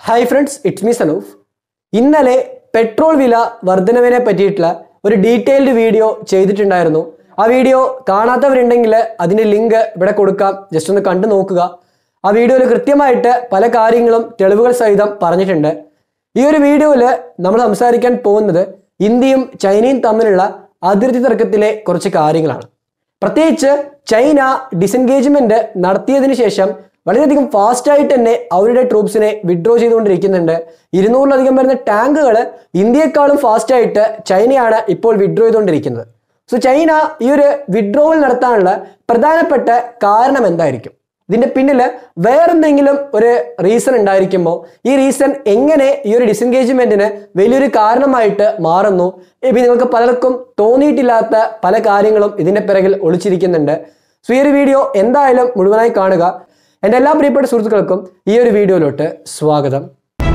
Hi friends, it's me Sanoof. ഇന്നലെ petrol വില വർധനവിനെ പറ്റിയിട്ടുള്ള ഒരു ഡീറ്റെയിൽഡ് വീഡിയോ ചെയ്തിട്ടുണ്ടായിരുന്നു. ആ വീഡിയോ കാണാത്തവരുണ്ടെങ്കിൽ അതിൻ്റെ ലിങ്ക് ഇവിടെ കൊടുക്കാം, ജസ്റ്റ് ഒന്ന് കണ്ടു നോക്കുക. ആ വീഡിയോയിൽ കൃത്യമായിട്ട് പല കാര്യങ്ങളും തെളിവുകൾ സഹിതം പറഞ്ഞിട്ടുണ്ട്. ഈ ഒരു വീഡിയോയിൽ നമ്മൾ സംസാരിക്കാൻ പോകുന്നത് ഇന്ത്യയും ചൈനയും തമ്മിലുള്ള അതിർത്തി തർക്കത്തിലെ കുറച്ച് കാര്യങ്ങളാണ്. പ്രത്യേകിച്ച് ചൈന ഡിസെൻഗേജ്മെന്റ് നടത്തിയതിനു ശേഷം വളരെയധികം ഫാസ്റ്റായിട്ട് തന്നെ അവരുടെ ട്രൂപ്സിനെ വിഡ്രോ ചെയ്തുകൊണ്ടിരിക്കുന്നുണ്ട്. 200-ലധികം വരുന്ന ടാങ്കുകൾ ഇന്ത്യയെക്കാളും ഫാസ്റ്റായിട്ട് ചൈനയാണ് ഇപ്പോൾ വിഡ്രോ ചെയ്തുകൊണ്ടിരിക്കുന്നത്. സോ ചൈന ഈ ഒരു വിഡ്രോവൽ നടത്താനുള്ള പ്രധാനപ്പെട്ട കാരണം എന്തായിരിക്കും? ഇതിന്റെ പിന്നിൽ വേറെന്തെങ്കിലും ഒരു റീസൺ ഉണ്ടായിരിക്കുമോ? ഈ റീസൺ എങ്ങനെ ഈ ഒരു ഡിസെൻഗേജ്മെന്റിന് വലിയൊരു കാരണമായിട്ട് മാറുന്നു? നിങ്ങൾക്ക് പലർക്കും തോന്നിയിട്ടില്ലാത്ത പല കാര്യങ്ങളും ഇതിന്റെ പിറകിൽ ഒളിച്ചിരിക്കുന്നുണ്ട്. സോ ഈ ഒരു വീഡിയോ എന്തായാലും മുഴുവനായി കാണുക. എൻ്റെ എല്ലാ പ്രിയപ്പെട്ട സുഹൃത്തുക്കൾക്കും ഈ ഒരു വീഡിയോയിലോട്ട് സ്വാഗതം.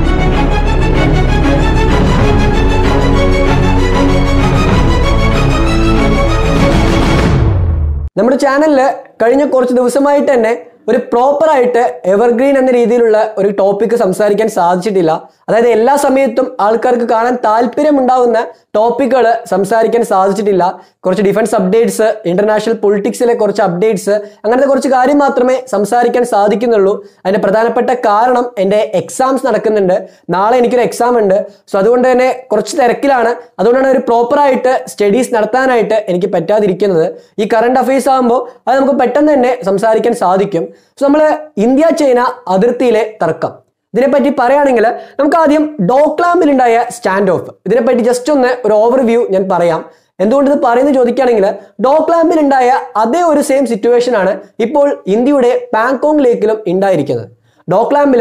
നമ്മുടെ ചാനലിൽ കഴിഞ്ഞ കുറച്ച് ദിവസമായിട്ട് തന്നെ ഒരു പ്രോപ്പറായിട്ട് എവർഗ്രീൻ എന്ന രീതിയിലുള്ള ഒരു ടോപ്പിക്ക് സംസാരിക്കാൻ സാധിച്ചിട്ടില്ല. അതായത് എല്ലാ സമയത്തും ആൾക്കാർക്ക് കാണാൻ താല്പര്യമുണ്ടാവുന്ന ടോപ്പിക്കുകൾ സംസാരിക്കാൻ സാധിച്ചിട്ടില്ല. കുറച്ച് ഡിഫൻസ് അപ്ഡേറ്റ്സ്, ഇന്റർനാഷണൽ പൊളിറ്റിക്സിലെ കുറച്ച് അപ്ഡേറ്റ്സ്, അങ്ങനത്തെ കുറച്ച് കാര്യം മാത്രമേ സംസാരിക്കാൻ സാധിക്കുന്നുള്ളൂ. അതിന്റെ പ്രധാനപ്പെട്ട കാരണം എൻ്റെ എക്സാംസ് നടക്കുന്നുണ്ട്. നാളെ എനിക്കൊരു എക്സാം ഉണ്ട്. സോ അതുകൊണ്ട് തന്നെ കുറച്ച് തിരക്കിലാണ്. അതുകൊണ്ടാണ് ഒരു പ്രോപ്പറായിട്ട് സ്റ്റഡീസ് നടത്താനായിട്ട് എനിക്ക് പറ്റാതിരിക്കുന്നത്. ഈ കറണ്ട് അഫയേഴ്സ് ആകുമ്പോൾ അത് നമുക്ക് പെട്ടെന്ന് തന്നെ സംസാരിക്കാൻ സാധിക്കും. സോ നമ്മൾ ഇന്ത്യ ചൈന അതിർത്തിയിലെ തർക്കം, ഇതിനെപ്പറ്റി പറയുകയാണെങ്കിൽ നമുക്ക് ആദ്യം ഡോക്ലാമിലുണ്ടായ സ്റ്റാൻഡ് ഓഫ്, ഇതിനെപ്പറ്റി ജസ്റ്റ് ഒന്ന് ഒരു ഓവർവ്യൂ ഞാൻ പറയാം. എന്തുകൊണ്ട് ഇത് പറയുന്നത് ചോദിക്കുകയാണെങ്കിൽ, ഡോക്ലാമിലുണ്ടായ അതേ ഒരു സെയിം സിറ്റുവേഷൻ ആണ് ഇപ്പോൾ ഇന്ത്യയുടെ പാങ്കോങ് ലേക്കിലും ഉണ്ടായിരിക്കുന്നത്. ഡോക്ലാമിൽ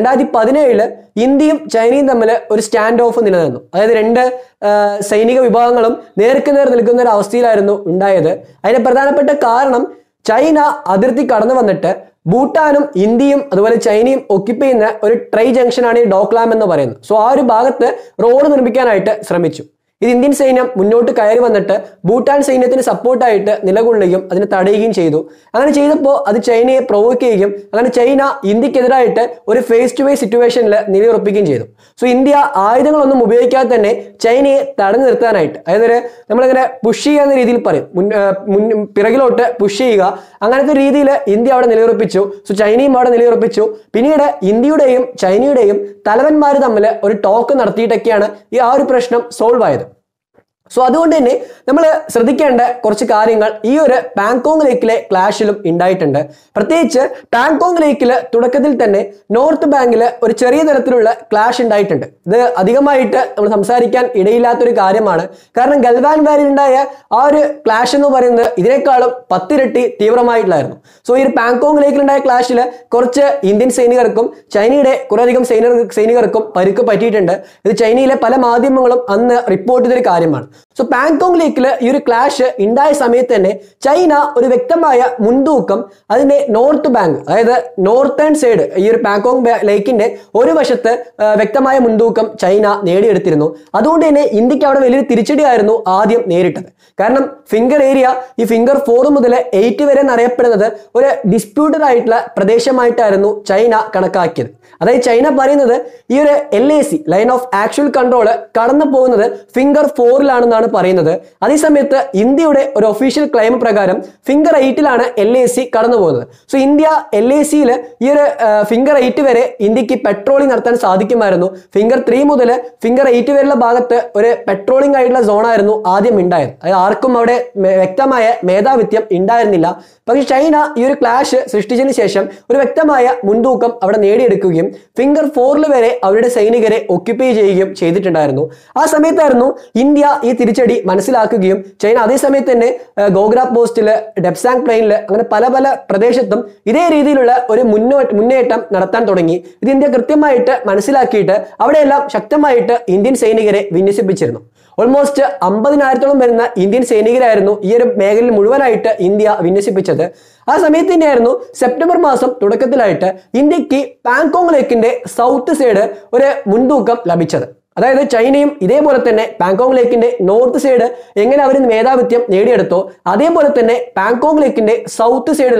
2017 ഇന്ത്യയും ചൈനയും തമ്മിൽ ഒരു സ്റ്റാൻഡ് ഓഫ് നിലനിന്നു. അതായത് രണ്ട് സൈനിക വിഭാഗങ്ങളും നേർക്ക് നേർ നിൽക്കുന്ന ഒരു അവസ്ഥയിലായിരുന്നു ഉണ്ടായത്. അതിന്റെ പ്രധാനപ്പെട്ട കാരണം ചൈന അതിർത്തി കടന്നു വന്നിട്ട് ഭൂട്ടാനും ഇന്ത്യയും അതുപോലെ ചൈനയും ഒക്യുപ്പൈ ചെയ്യുന്ന ഒരു ട്രൈ ജംഗ്ഷനാണ് ഈ ഡോക്ലാം എന്ന് പറയുന്നത്. സോ ആ ഒരു ഭാഗത്ത് റോഡ് നിർമ്മിക്കാനായിട്ട് ശ്രമിച്ചു. ഇത് ഇന്ത്യൻ സൈന്യം മുന്നോട്ട് കയറി വന്നിട്ട് ഭൂട്ടാൻ സൈന്യത്തിന് സപ്പോർട്ടായിട്ട് നിലകൊള്ളുകയും അതിനെ തടയുകയും ചെയ്തു. അങ്ങനെ ചെയ്തപ്പോൾ അത് ചൈനയെ പ്രൊവോക്ക് ചെയ്യുകയും അങ്ങനെ ചൈന ഇന്ത്യക്കെതിരായിട്ട് ഒരു ഫേസ് ടു ഫേസ് സിറ്റുവേഷനിൽ നിലയുറപ്പിക്കുകയും ചെയ്തു. സോ ഇന്ത്യ ആയുധങ്ങളൊന്നും ഉപയോഗിക്കാതെ തന്നെ ചൈനയെ തടഞ്ഞു നിർത്താനായിട്ട്, അതായത് നമ്മളിങ്ങനെ പുഷ് ചെയ്യുന്ന രീതിയിൽ പറയും, പിറകിലോട്ട് പുഷ് ചെയ്യുക, അങ്ങനത്തെ രീതിയിൽ ഇന്ത്യ അവിടെ നിലയുറപ്പിച്ചു. സോ ചൈനയും അവിടെ നിലയുറപ്പിച്ചു. പിന്നീട് ഇന്ത്യയുടെയും ചൈനയുടെയും തലവന്മാർ തമ്മിൽ ഒരു ടോക്ക് നടത്തിയിട്ടൊക്കെയാണ് ഈ ആ ഒരു പ്രശ്നം സോൾവ് ആയത്. സോ അതുകൊണ്ട് തന്നെ നമ്മൾ ശ്രദ്ധിക്കേണ്ട കുറച്ച് കാര്യങ്ങൾ ഈ ഒരു പാങ്കോങ് ലേക്കിലെ ക്ലാഷിലും ഉണ്ടായിട്ടുണ്ട്. പ്രത്യേകിച്ച് പാങ്കോങ് ലേക്കിൽ തുടക്കത്തിൽ തന്നെ നോർത്ത് ബാങ്കിൽ ഒരു ചെറിയ തരത്തിലുള്ള ക്ലാഷ് ഉണ്ടായിട്ടുണ്ട്. ഇത് അധികമായിട്ട് നമ്മൾ സംസാരിക്കാൻ ഇടയില്ലാത്തൊരു കാര്യമാണ്. കാരണം ഗൽവാൻ വാലിയിൽ ഉണ്ടായ ആ ഒരു ക്ലാഷ് എന്ന് പറയുന്നത് ഇതിനേക്കാളും 10 ഇരട്ടി തീവ്രമായിട്ടുള്ളായിരുന്നു. സോ ഈ ഒരു പാങ്കോങ് ലേക്കിലുണ്ടായ ക്ലാഷിൽ കുറച്ച് ഇന്ത്യൻ സൈനികർക്കും ചൈനയുടെ കുറേയധികം സൈനികർക്കും പരിക്ക് പറ്റിയിട്ടുണ്ട്. ഇത് ചൈനയിലെ പല മാധ്യമങ്ങളും അന്ന് റിപ്പോർട്ട് ചെയ്തൊരു കാര്യമാണ്. സോ പാങ്കോങ് ലേക്കിൽ ഈ ഒരു ക്ലാഷ് ഉണ്ടായ സമയത്ത് തന്നെ ചൈന ഒരു വ്യക്തമായ മുൻതൂക്കം അതിന്റെ നോർത്ത് ബാങ്ക്, അതായത് നോർത്തേൺ സൈഡ്, ഈ ഒരു പാങ്കോങ് ലേക്കിന്റെ ഒരു വശത്ത് വ്യക്തമായ മുൻതൂക്കം ചൈന നേടിയെടുത്തിരുന്നു. അതുകൊണ്ട് തന്നെ ഇന്ത്യക്ക് അവിടെ വലിയൊരു തിരിച്ചടിയായിരുന്നു ആദ്യം നേരിട്ടത്. കാരണം ഫിംഗർ ഏരിയ, ഈ ഫിംഗർ 4 മുതൽ 8 വരെ എന്നറിയപ്പെടുന്നത് ഒരു ഡിസ്പ്യൂട്ടഡ് ആയിട്ടുള്ള പ്രദേശമായിട്ടായിരുന്നു ചൈന കണക്കാക്കിയത്. അതായത് ചൈന പറയുന്നത് ഈ ഒരു LAC, line of actual control, കടന്നു പോകുന്നത് ഫിംഗർ 4-ലാണെന്നാണ് പറയുന്നത്. അതേസമയത്ത് ഇന്ത്യയുടെ ഒരു ഒഫീഷ്യൽ ക്ലെയിം പ്രകാരം ഫിംഗർ 8-ലാണ് LAC കടന്നു പോകുന്നത്. സോ ഇന്ത്യ LAC-യിൽ ഈ ഒരു ഫിംഗർ 8 വരെ ഇന്ത്യക്ക് പെട്രോളിംഗ് നടത്താൻ സാധിക്കുമായിരുന്നു. ഫിംഗർ 3 മുതൽ ഫിംഗർ 8 വരെയുള്ള ഭാഗത്ത് ഒരു പെട്രോളിംഗ് ആയിട്ടുള്ള സോണായിരുന്നു ആദ്യം ഉണ്ടായത്. അതായത് ആർക്കും അവിടെ വ്യക്തമായ മേധാവിത്യം ഉണ്ടായിരുന്നില്ല. പക്ഷേ ചൈന ഈ ഒരു ക്ലാഷ് സൃഷ്ടിച്ചതിന് ശേഷം ഒരു വ്യക്തമായ മുൻതൂക്കം അവിടെ നേടിയെടുക്കുകയും ഫിംഗർ 4 വരെ അവരുടെ സൈനികരെ ഒക്യുപ്പൈ ചെയ്യുകയും ചെയ്തിട്ടുണ്ടായിരുന്നു. ആ സമയത്തായിരുന്നു ഇന്ത്യ ഈ തിരിച്ചടി മനസ്സിലാക്കുകയും ചൈന അതേ സമയത്ത് തന്നെ ഗോഗ്ര പോസ്റ്റില്, ഡെപ്സാങ് പ്ലെയിനില്, അങ്ങനെ പല പല പ്രദേശത്തും ഇതേ രീതിയിലുള്ള ഒരു മുന്നേറ്റം നടത്താൻ തുടങ്ങി. ഇത് ഇന്ത്യ കൃത്യമായിട്ട് മനസ്സിലാക്കിയിട്ട് അവിടെയെല്ലാം ശക്തമായിട്ട് ഇന്ത്യൻ സൈനികരെ വിന്യസിപ്പിച്ചിരുന്നു. ഓൾമോസ്റ്റ് 50,000-ഓളം വരുന്ന ഇന്ത്യൻ സൈനികരായിരുന്നു ഈ ഒരു മേഖലയിൽ മുഴുവനായിട്ട് ഇന്ത്യ വിന്യസിപ്പിച്ചത്. ആ സമയത്ത് തന്നെയായിരുന്നു സെപ്റ്റംബർ മാസം തുടക്കത്തിലായിട്ട് ഇന്ത്യക്ക് പാങ്കോങ് ലേക്കിന്റെ സൗത്ത് സൈഡ് ഒരു മുൻതൂക്കം ലഭിച്ചത്. അതായത് ചൈനയും ഇതേപോലെ തന്നെ പാങ്കോങ് ലേക്കിന്റെ നോർത്ത് സൈഡ് എങ്ങനെ അവർ മേധാവിത്യം നേടിയെടുത്തോ അതേപോലെ തന്നെ പാങ്കോങ് ലേക്കിന്റെ സൗത്ത് സൈഡുള്ള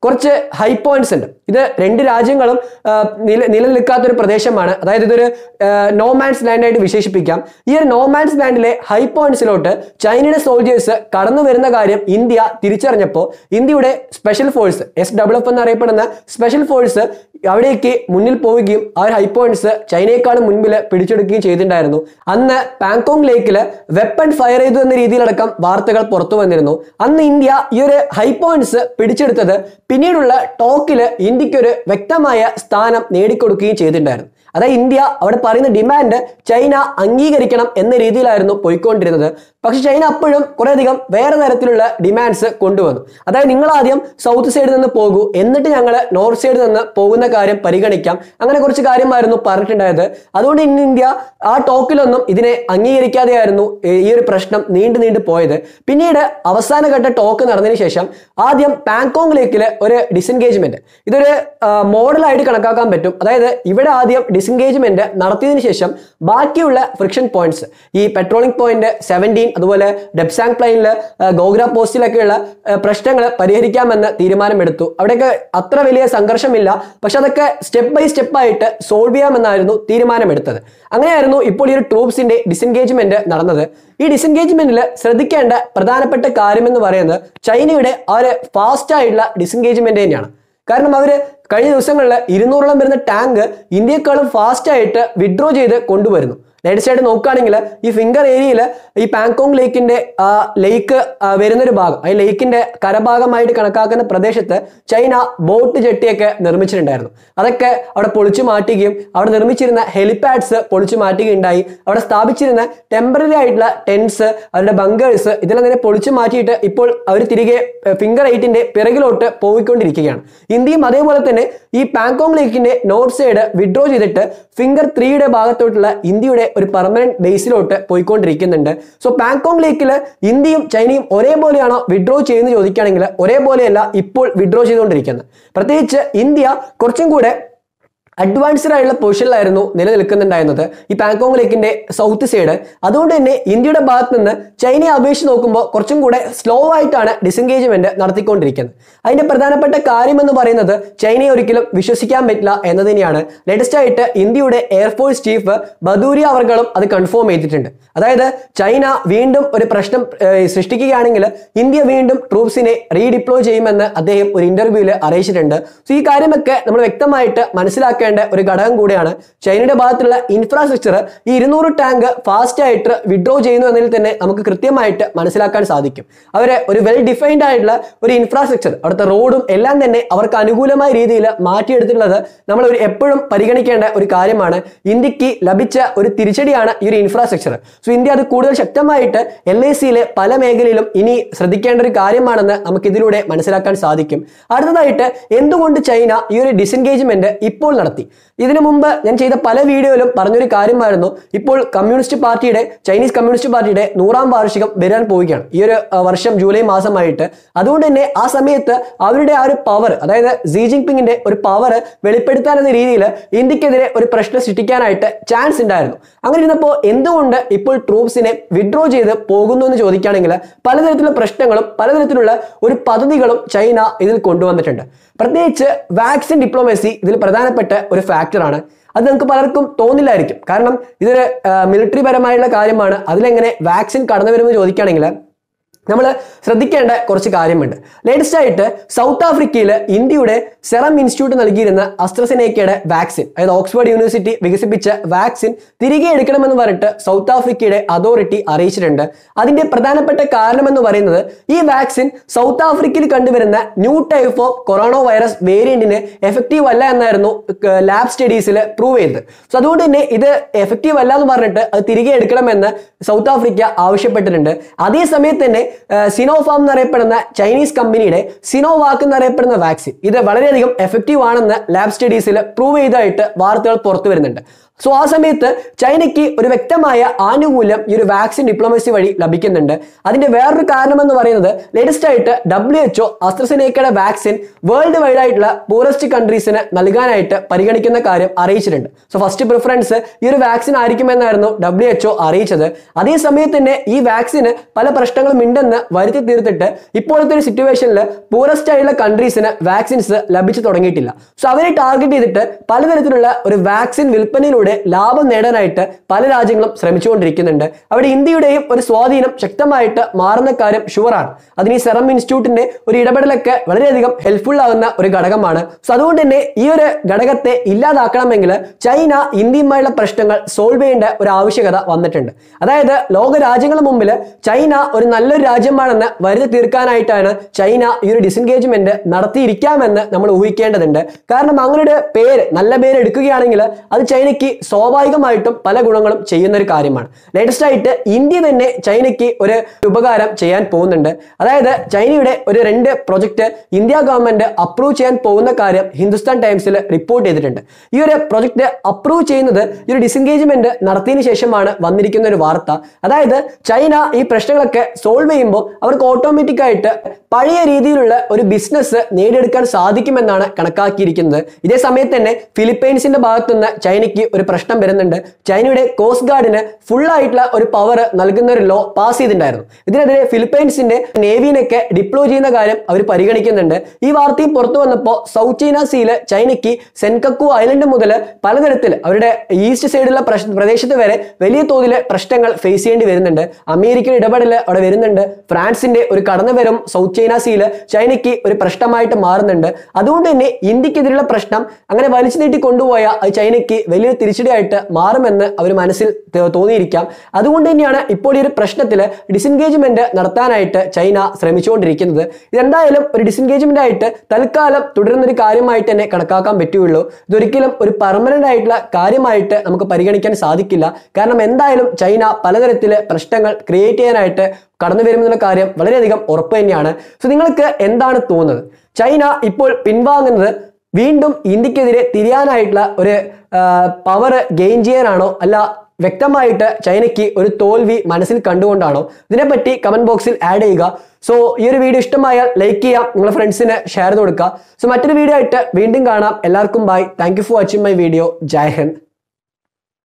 കുറച്ച് ഹൈ പോയിന്റ്സ് ഉണ്ട്. ഇത് രണ്ട് രാജ്യങ്ങളും നിലനിൽക്കാത്ത ഒരു പ്രദേശമാണ്. അതായത് ഇതൊരു നോമാൻസ് ലാൻഡ് ആയിട്ട് വിശേഷിപ്പിക്കാം. ഈ ഒരു നോമാൻസ് ലാൻഡിലെ ഹൈ പോയിന്റ്സിലോട്ട് ചൈനയുടെ സോൾജേഴ്സ് കടന്നു വരുന്ന കാര്യം ഇന്ത്യ തിരിച്ചറിഞ്ഞപ്പോൾ ഇന്ത്യയുടെ സ്പെഷ്യൽ ഫോഴ്സ് SWF എന്നറിയപ്പെടുന്ന സ്പെഷ്യൽ ഫോഴ്സ് അവിടേക്ക് മുന്നിൽ പോവുകയും ആ ഒരു ഹൈ പോയിന്റ്സ് ചൈനയെക്കാളും മുൻപിൽ പിടിച്ചെടുക്കുകയും ചെയ്തിട്ടുണ്ടായിരുന്നു. അന്ന് പാങ്കോങ് ലേക്കിൽ വെപ്പൺ ഫയർ ചെയ്തു എന്ന രീതിയിലടക്കം വാർത്തകൾ പുറത്തു വന്നിരുന്നു. അന്ന് ഇന്ത്യ ഈ ഒരു ഹൈ പോയിന്റ്സ് പിടിച്ചെടുത്തത് പിന്നീടുള്ള ടോക്കില് ഇന്ത്യക്ക് ഒരു വ്യക്തമായ സ്ഥാനം നേടിക്കൊടുക്കുകയും ചെയ്തിട്ടുണ്ടായിരുന്നു. അതായത് ഇന്ത്യ അവിടെ പറയുന്ന ഡിമാൻഡ് ചൈന അംഗീകരിക്കണം എന്ന രീതിയിലായിരുന്നു പോയിക്കൊണ്ടിരുന്നത്. പക്ഷെ ചൈന അപ്പോഴും കുറേയധികം വേറെ തരത്തിലുള്ള ഡിമാൻഡ്സ് കൊണ്ടുവന്നു. അതായത് നിങ്ങൾ ആദ്യം സൗത്ത് സൈഡിൽ നിന്ന് പോകൂ, എന്നിട്ട് ഞങ്ങൾ നോർത്ത് സൈഡിൽ നിന്ന് പോകുന്ന കാര്യം പരിഗണിക്കാം, അങ്ങനെ കുറച്ച് കാര്യമായിരുന്നു പറഞ്ഞിട്ടുണ്ടായത്. അതുകൊണ്ട് ഇന്ന് ഇന്ത്യ ആ ടോക്കിലൊന്നും ഇതിനെ അംഗീകരിക്കാതെയായിരുന്നു ഈ ഒരു പ്രശ്നം നീണ്ടു പോയത്. പിന്നീട് അവസാനഘട്ട ടോക്ക് നടന്നതിന് ശേഷം ആദ്യം പാങ്കോങ് ലേക്കിൽ ഒരു ഡിസെൻഗേജ്മെന്റ്, ഇതൊരു മോഡലായിട്ട് കണക്കാക്കാൻ പറ്റും. അതായത് ഇവിടെ ആദ്യം ഡിസെൻഗേജ്മെന്റ് നടത്തിയതിനു ശേഷം ബാക്കിയുള്ള ഫ്രിക്ഷൻ പോയിന്റ്സ്, ഈ പെട്രോളിംഗ് പോയിന്റ് 17 അതുപോലെ ഡെപ്സാങ് പ്ലെയിനിൽ ഗോഗ്ര പോസ്റ്റിലൊക്കെയുള്ള പ്രശ്നങ്ങൾ പരിഹരിക്കാമെന്ന് തീരുമാനമെടുത്തു. അവിടെയൊക്കെ അത്ര വലിയ സംഘർഷമില്ല, പക്ഷെ അതൊക്കെ സ്റ്റെപ്പ് ബൈ സ്റ്റെപ്പ് ആയിട്ട് സോൾവ് ചെയ്യാമെന്നായിരുന്നു തീരുമാനമെടുത്തത്. അങ്ങനെയായിരുന്നു ഇപ്പോൾ ഈ ഒരു ട്രൂപ്സിന്റെ ഡിസെൻഗേജ്മെന്റ് നടന്നത്. ഈ ഡിസെൻഗേജ്മെന്റിൽ ശ്രദ്ധിക്കേണ്ട പ്രധാനപ്പെട്ട കാര്യം എന്ന് പറയുന്നത് ചൈനയുടെ ആ ഒരു ഫാസ്റ്റ് ആയിട്ടുള്ള ഡിസെൻഗേജ്മെന്റ് തന്നെയാണ്. കാരണം അവര് കഴിഞ്ഞ ദിവസങ്ങളിൽ 200ഓളം വരുന്ന ടാങ്ക് ഇന്ത്യയെക്കാളും ഫാസ്റ്റ് ആയിട്ട് വിഡ്രോ ചെയ്ത് കൊണ്ടുവരുന്നു. ലേറ്റസ്റ്റ് ആയിട്ട് നോക്കുകയാണെങ്കിൽ ഈ ഫിംഗർ ഏരിയയിൽ ഈ പാങ്കോങ് ലേക്കിന്റെ ലേക്ക് വരുന്നൊരു ഭാഗം, ഈ ലേക്കിന്റെ കരഭാഗമായിട്ട് കണക്കാക്കുന്ന പ്രദേശത്ത് ചൈന ബോട്ട് ജെട്ടിയൊക്കെ നിർമ്മിച്ചിട്ടുണ്ടായിരുന്നു. അതൊക്കെ അവിടെ പൊളിച്ചു മാറ്റുകയും അവിടെ നിർമ്മിച്ചിരുന്ന ഹെലിപാഡ്സ് പൊളിച്ചു മാറ്റുകയുണ്ടായി. അവിടെ സ്ഥാപിച്ചിരുന്ന ടെമ്പററി ആയിട്ടുള്ള ടെൻസ്, അവരുടെ ബങ്കേഴ്സ്, ഇതെല്ലാം തന്നെ പൊളിച്ചു മാറ്റിയിട്ട് ഇപ്പോൾ അവർ തിരികെ ഫിംഗർ 8ന്റെ പിറകിലോട്ട് പോയിക്കൊണ്ടിരിക്കുകയാണ്. ഇന്ത്യയും അതേപോലെ തന്നെ ഈ പാങ്കോങ് ലേക്കിന്റെ നോർത്ത് സൈഡ് വിഡ്രോ ചെയ്തിട്ട് ഫിംഗർ 3യുടെ ഭാഗത്തോട്ടുള്ള ഇന്ത്യയുടെ ഒരു പെർമനന്റ് ബേസിലോട്ട് പോയിക്കൊണ്ടിരിക്കുന്നുണ്ട്. സോ പാങ്കോങ് ലേക്കിൽ ഇന്ത്യയും ചൈനയും ഒരേപോലെയാണോ വിഡ്രോ ചെയ്യുന്നത് ചോദിക്കുകയാണെങ്കിൽ ഒരേപോലെയല്ല ഇപ്പോൾ വിഡ്രോ ചെയ്തുകൊണ്ടിരിക്കുന്നത്. പ്രത്യേകിച്ച് ഇന്ത്യ കുറച്ചും കൂടെ അഡ്വാൻസ്ഡ് ആയിട്ടുള്ള പൊസിഷനിലായിരുന്നു നിലനിൽക്കുന്നുണ്ടായിരുന്നത് ഈ പാങ്കോങ് ലേക്കിന്റെ സൗത്ത് സൈഡ്. അതുകൊണ്ട് തന്നെ ഇന്ത്യയുടെ ഭാഗത്ത് നിന്ന് ചൈനയെ അപേക്ഷിച്ച് നോക്കുമ്പോൾ കുറച്ചും കൂടെ സ്ലോ ആയിട്ടാണ് ഡിസെൻഗേജ്മെന്റ് നടത്തിക്കൊണ്ടിരിക്കുന്നത്. അതിന്റെ പ്രധാനപ്പെട്ട കാര്യം എന്ന് പറയുന്നത് ചൈനയെ ഒരിക്കലും വിശ്വസിക്കാൻ പറ്റില്ല എന്ന് തന്നെയാണ്. ലേറ്റസ്റ്റ് ആയിട്ട് ഇന്ത്യയുടെ എയർഫോഴ്സ് ചീഫ് ബദൂരിയ അവർകളും അത് കൺഫേം ചെയ്തിട്ടുണ്ട്. അതായത് ചൈന വീണ്ടും ഒരു പ്രശ്നം സൃഷ്ടിക്കുകയാണെങ്കിൽ ഇന്ത്യ വീണ്ടും ട്രൂപ്സിനെ റീഡിപ്ലോയ് ചെയ്യുമെന്ന് അദ്ദേഹം ഒരു ഇന്റർവ്യൂവിൽ അറിയിച്ചിട്ടുണ്ട്. സോ ഈ കാര്യമൊക്കെ നമ്മൾ വ്യക്തമായിട്ട് മനസ്സിലാക്കേണ്ട ഒരു ഘടകം കൂടിയാണ്. ചൈനയുടെ ഭാഗത്തുള്ള ഇൻഫ്രാസ്ട്രക്ചർ ഈ 200 ടാങ്ക് ഫാസ്റ്റ് ആയിട്ട് വിഡ്രോ ചെയ്യുന്നു എന്നതിൽ തന്നെ നമുക്ക് കൃത്യമായിട്ട് മനസ്സിലാക്കാൻ സാധിക്കും. അവരെ ഒരു വെൽ ഡിഫൈൻഡ് ആയിട്ടുള്ള ഒരു ഇൻഫ്രാസ്ട്രക്ചർ, അവിടുത്തെ റോഡും എല്ലാം തന്നെ അവർക്ക് അനുകൂലമായ രീതിയിൽ മാറ്റിയെടുത്തിട്ടുള്ളത് നമ്മൾ എപ്പോഴും പരിഗണിക്കേണ്ട ഒരു കാര്യമാണ്. ഇന്ത്യക്ക് ലഭിച്ച ഒരു തിരിച്ചടിയാണ് ഈ ഒരു ഇൻഫ്രാസ്ട്രക്ചർ. സോ ഇന്ത്യ അത് കൂടുതൽ ശക്തമായിട്ട് LACയിലെ പല മേഖലയിലും ഇനി ശ്രദ്ധിക്കേണ്ട ഒരു കാര്യമാണെന്ന് നമുക്ക് ഇതിലൂടെ മനസ്സിലാക്കാൻ സാധിക്കും. അടുത്തതായിട്ട് എന്തുകൊണ്ട് ചൈന ഈ ഒരു ഡിസെൻഗേജ്മെന്റ് ഇപ്പോൾ നടത്തി? ഇതിനു മുമ്പ് ഞാൻ ചെയ്ത പല വീഡിയോയിലും പറഞ്ഞൊരു കാര്യമായിരുന്നു. ഇപ്പോൾ ചൈനീസ് കമ്മ്യൂണിസ്റ്റ് പാർട്ടിയുടെ 100ാം വാർഷികം വരാൻ പോവുകയാണ് ഈ ഒരു വർഷം ജൂലൈ മാസമായിട്ട്. അതുകൊണ്ട് തന്നെ ആ സമയത്ത് അവരുടെ ആ ഒരു പവർ, അതായത് സി ജിൻപിങ്ങിന്റെ ഒരു പവർ വെളിപ്പെടുത്താൻ എന്ന രീതിയിൽ ഇന്ത്യക്കെതിരെ ഒരു പ്രശ്നം സൃഷ്ടിക്കാനായിട്ട് ചാൻസ് ഉണ്ടായിരുന്നു. അങ്ങനെ ഇരുന്നപ്പോൾ എന്തുകൊണ്ട് ഇപ്പോൾ ട്രൂപ്സിനെ വിഡ്രോ ചെയ്ത് പോകുന്നു എന്ന് ചോദിക്കുകയാണെങ്കിൽ പലതരത്തിലുള്ള പ്രശ്നങ്ങളും പലതരത്തിലുള്ള ഒരു പദ്ധതികളും ചൈന ഇതിൽ കൊണ്ടുവന്നിട്ടുണ്ട്. പ്രത്യേകിച്ച് വാക്സിൻ ഡിപ്ലോമസി ഇതിൽ പ്രധാനപ്പെട്ട ഒരു ഫാക്ടറാണ്. അത് നമുക്ക് പലർക്കും തോന്നില്ലായിരിക്കും, കാരണം ഇതൊരു മിലിറ്ററി പരമായുള്ള കാര്യമാണ്. അതിലെങ്ങനെ വാക്സിൻ കടന്നു വരുമെന്ന് ചോദിക്കുകയാണെങ്കിൽ നമ്മൾ ശ്രദ്ധിക്കേണ്ട കുറച്ച് കാര്യമുണ്ട്. ലേറ്റസ്റ്റ് ആയിട്ട് സൗത്ത് ആഫ്രിക്കയിൽ ഇന്ത്യയുടെ സെറം ഇൻസ്റ്റിറ്റ്യൂട്ട് നൽകിയിരുന്ന അസ്ട്രസെനേക്കയുടെ വാക്സിൻ, അതായത് ഓക്സ്ഫോർഡ് യൂണിവേഴ്സിറ്റി വികസിപ്പിച്ച വാക്സിൻ തിരികെ എടുക്കണമെന്ന് പറഞ്ഞിട്ട് സൗത്ത് ആഫ്രിക്കയുടെ അതോറിറ്റി അറിയിച്ചിട്ടുണ്ട്. അതിന്റെ പ്രധാനപ്പെട്ട കാരണം എന്ന് പറയുന്നത് ഈ വാക്സിൻ സൗത്ത് ആഫ്രിക്കയിൽ കണ്ടുവരുന്ന new type of corona virus വേരിയന്റിന് എഫക്റ്റീവ് അല്ല എന്നായിരുന്നു ലാബ് സ്റ്റഡീസിൽ പ്രൂവ് ചെയ്തത്. സോ അതുകൊണ്ട് തന്നെ ഇത് എഫക്റ്റീവ് അല്ല എന്ന് പറഞ്ഞിട്ട് അത് തിരികെ എടുക്കണമെന്ന് സൗത്ത് ആഫ്രിക്ക ആവശ്യപ്പെട്ടിട്ടുണ്ട്. അതേ സമയത്ത് തന്നെ സിനോഫാം എന്നറിയപ്പെടുന്ന ചൈനീസ് കമ്പനിയുടെ സിനോവാക്ക് എന്നറിയപ്പെടുന്ന വാക്സിൻ ഇത് വളരെയധികം എഫക്റ്റീവ് ആണെന്ന് ലാബ് സ്റ്റഡീസിൽ പ്രൂവ് ചെയ്തതായിട്ട് വാർത്തകൾ പുറത്തു വരുന്നുണ്ട്. സോ ആ സമയത്ത് ചൈനയ്ക്ക് ഒരു വ്യക്തമായ ആനുകൂല്യം ഈ ഒരു വാക്സിൻ ഡിപ്ലോമസി വഴി ലഭിക്കുന്നുണ്ട്. അതിന്റെ വേറൊരു കാരണം എന്ന് പറയുന്നത് ലേറ്റസ്റ്റ് ആയിട്ട് WHO അസ്ട്രസെനേക്കയുടെ വാക്സിൻ വേൾഡ് വൈഡ് ആയിട്ടുള്ള പൂറസ്റ്റ് കൺട്രീസിന് നൽകാനായിട്ട് പരിഗണിക്കുന്ന കാര്യം അറിയിച്ചിട്ടുണ്ട്. സോ ഫസ്റ്റ് പ്രിഫറൻസ് ഈ ഒരു വാക്സിൻ ആയിരിക്കുമെന്നായിരുന്നു WHO അറിയിച്ചത്. അതേ സമയത്ത് തന്നെ ഈ വാക്സിന് പല പ്രശ്നങ്ങളും ഉണ്ടെന്ന് എന്ന് വരുത്തി തീർത്തിട്ട് ഇപ്പോഴത്തെ ഒരു സിറ്റുവേഷനിൽ പൂറസ്റ്റ് ആയിട്ടുള്ള കൺട്രീസിന് വാക്സിൻസ് ലഭിച്ചു തുടങ്ങിയിട്ടില്ല. സോ അവരെ ടാർഗറ്റ് ചെയ്തിട്ട് പലതരത്തിലുള്ള ഒരു വാക്സിൻ വിൽപ്പനയിലൂടെ ലാഭം നേടാനായിട്ട് പല രാജ്യങ്ങളും ശ്രമിച്ചുകൊണ്ടിരിക്കുന്നുണ്ട്. അവിടെ ഇന്ത്യയുടെയും ഒരു സ്വാധീനം ശക്തമായിട്ട് മാറുന്ന കാര്യം ഷുവറാണ്. അതിന് ഈ സെറം ഇൻസ്റ്റിറ്റ്യൂട്ടിന്റെ ഒരു ഇടപെടലൊക്കെ വളരെയധികം ഹെൽപ്ഫുൾ ആകുന്ന ഒരു ഘടകമാണ്. സോ അതുകൊണ്ട് തന്നെ ഈ ഒരു ഘടകത്തെ ഇല്ലാതാക്കണമെങ്കിൽ ചൈന ഇന്ത്യയുമായുള്ള പ്രശ്നങ്ങൾ സോൾവ് ചെയ്യേണ്ട ഒരു ആവശ്യകത വന്നിട്ടുണ്ട്. അതായത് ലോക രാജ്യങ്ങളുടെ മുമ്പിൽ ചൈന ഒരു നല്ലൊരു രാജ്യമാണെന്ന് വരുത്തി തീർക്കാനായിട്ടാണ് ചൈന ഈ ഒരു ഡിസെൻഗേജ്മെന്റ് നടത്തിയിരിക്കാമെന്ന് നമ്മൾ ഊഹിക്കേണ്ടതുണ്ട്. കാരണം അങ്ങനെ ഒരു നല്ല പേര് എടുക്കുകയാണെങ്കിൽ അത് ചൈനയ്ക്ക് സ്വാഭാവികമായിട്ടും പല ഗുണങ്ങളും ചെയ്യുന്ന ഒരു കാര്യമാണ്. ലേറ്റസ്റ്റ് ആയിട്ട് ഇന്ത്യ തന്നെ ചൈനയ്ക്ക് ഒരു ഉപകാരം ചെയ്യാൻ പോകുന്നുണ്ട്. അതായത് ചൈനയുടെ ഒരു 2 പ്രൊജക്ട് ഇന്ത്യ ഗവൺമെന്റ് അപ്രൂവ് ചെയ്യാൻ പോകുന്ന കാര്യം ഹിന്ദുസ്ഥാൻ ടൈംസിൽ റിപ്പോർട്ട് ചെയ്തിട്ടുണ്ട്. ഈ ഒരു പ്രൊജക്ട് അപ്രൂവ് ചെയ്യുന്നത് ഈ ഒരു ഡിസെൻഗേജ്മെന്റ് നടത്തിയതിനു ശേഷമാണ് വന്നിരിക്കുന്ന ഒരു വാർത്ത. അതായത് ചൈന ഈ പ്രശ്നങ്ങളൊക്കെ സോൾവ് ചെയ്യുമ്പോൾ അവർക്ക് ഓട്ടോമാറ്റിക് ആയിട്ട് പഴയ രീതിയിലുള്ള ഒരു ബിസിനസ് നേടിയെടുക്കാൻ സാധിക്കുമെന്നാണ് കണക്കാക്കിയിരിക്കുന്നത്. ഇതേ സമയത്ത് തന്നെ ഫിലിപ്പൈൻസിന്റെ ഭാഗത്തുനിന്ന് ചൈനയ്ക്ക് ഒരു പ്രശ്നം വരുന്നുണ്ട്. ചൈനയുടെ കോസ്റ്റ് ഗാർഡിന് ഫുൾ ആയിട്ടുള്ള ഒരു പവർ നൽകുന്ന ഒരു ലോ പാസ് ചെയ്തിട്ടുണ്ടായിരുന്നു. ഇതിനെതിരെ ഫിലിപ്പൈൻസിന്റെ നേവിനൊക്കെ ഡിപ്ലോയ് ചെയ്യുന്ന കാര്യം അവർ പരിഗണിക്കുന്നുണ്ട്. ഈ വാർത്തയും പുറത്തു വന്നപ്പോൾ സൗത്ത് ചൈന സീയില് ചൈനയ്ക്ക് സെൻകക്കു ഐലൻഡ് മുതൽ പലതരത്തിൽ അവരുടെ ഈസ്റ്റ് സൈഡിലുള്ള പ്രദേശത്ത് വരെ വലിയ തോതിൽ പ്രശ്നങ്ങൾ ഫേസ് ചെയ്യേണ്ടി വരുന്നുണ്ട്. അമേരിക്കയുടെ ഇടപെടൽ അവിടെ വരുന്നുണ്ട്. ഫ്രാൻസിന്റെ ഒരു കടന്നുവരും സൗത്ത് ചൈന സീയില് ചൈനയ്ക്ക് ഒരു പ്രശ്നമായിട്ട് മാറുന്നുണ്ട്. അതുകൊണ്ട് തന്നെ ഇന്ത്യക്കെതിരെയുള്ള പ്രശ്നം അങ്ങനെ വലിച്ചു നീട്ടി കൊണ്ടുപോയാൽ അത് ചൈനയ്ക്ക് വലിയൊരു തിരിച്ചടിയായിട്ട് മാറുമെന്ന് അവർ മനസ്സിൽ തോന്നിയിരിക്കാം. അതുകൊണ്ട് തന്നെയാണ് ഇപ്പോൾ ഈ ഒരു പ്രശ്നത്തിൽ ഡിസെൻഗേജ്മെന്റ് നടത്താനായിട്ട് ചൈന ശ്രമിച്ചുകൊണ്ടിരിക്കുന്നത്. ഇതെന്തായാലും ഒരു ഡിസെൻഗേജ്മെന്റ് ആയിട്ട് തൽക്കാലം തുടരുന്ന ഒരു കാര്യമായിട്ട് തന്നെ കണക്കാക്കാൻ പറ്റുകയുള്ളൂ. ഇതൊരിക്കലും ഒരു പെർമനന്റ് ആയിട്ടുള്ള കാര്യമായിട്ട് നമുക്ക് പരിഗണിക്കാൻ സാധിക്കില്ല. കാരണം എന്തായാലും ചൈന പലതരത്തിൽ പ്രശ്നങ്ങൾ ക്രിയേറ്റ് ചെയ്യാനായിട്ട് കടന്നു വരുമെന്നുള്ള കാര്യം വളരെയധികം ഉറപ്പ് തന്നെയാണ്. സോ നിങ്ങൾക്ക് എന്താണ് തോന്നുന്നത്? ചൈന ഇപ്പോൾ പിൻവാങ്ങുന്നത് വീണ്ടും ഇന്ത്യക്കെതിരെ തിരിയാനായിട്ടുള്ള ഒരു പവർ ഗെയിൻ ചെയ്യാനാണോ, അല്ല വ്യക്തമായിട്ട് ചൈനയ്ക്ക് ഒരു തോൽവി മനസ്സിൽ കണ്ടുകൊണ്ടാണോ? ഇതിനെപ്പറ്റി കമന്റ് ബോക്സിൽ ആഡ് ചെയ്യുക. സോ ഈ ഒരു വീഡിയോ ഇഷ്ടമായാൽ ലൈക്ക് ചെയ്യാം, നിങ്ങളുടെ ഫ്രണ്ട്സിന് ഷെയർ ചെയ്ത് കൊടുക്കുക. സോ മറ്റൊരു വീഡിയോ ആയിട്ട് വീണ്ടും കാണാം. എല്ലാവർക്കും bye. Thank you for watching my video. ജയ് ഹിന്ദ്.